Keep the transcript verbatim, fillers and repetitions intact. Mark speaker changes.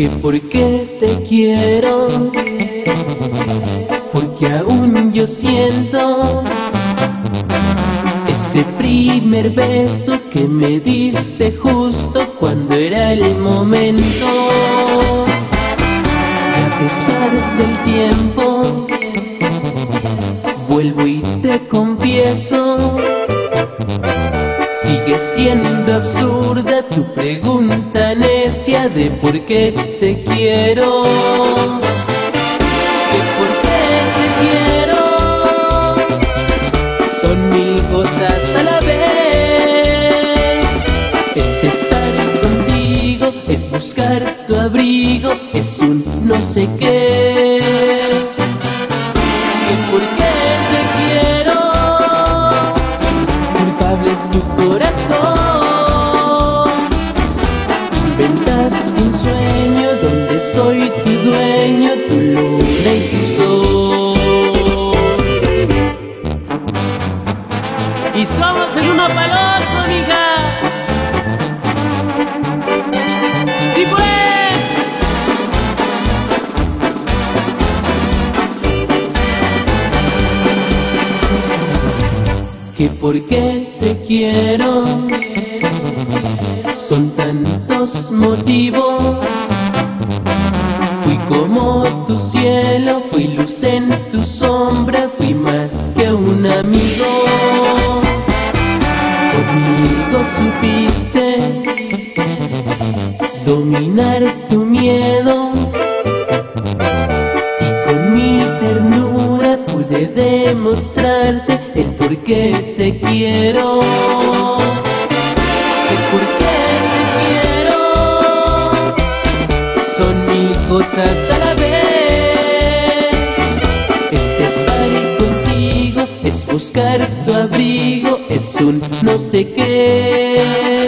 Speaker 1: Que por qué te quiero, porque aún yo siento ese primer beso que me diste justo cuando era el momento. Y a pesar del tiempo, vuelvo y te confieso, sigue siendo absurda tu pregunta necia de por qué te quiero. Que por qué te quiero son mil cosas a la vez. Es estar contigo, es buscar tu abrigo, es un no sé qué. Que por qué te quiero, culpable es tu corazón. Inventaste un sueño donde soy tu dueño, tu luna y tu sol. Y somos el uno para el otro, mija. ¡Sí, pues! Que por qué te quiero son tantos motivos. Fui como tu cielo, fui luz en tu sombra, fui más que un amigo. Conmigo supiste dominar tu miedo, y con mi ternura pude demostrarte el por qué te quiero. El por qué te quiero son mil cosas a la vez. Es estar contigo, es buscar tu abrigo, es un no sé qué.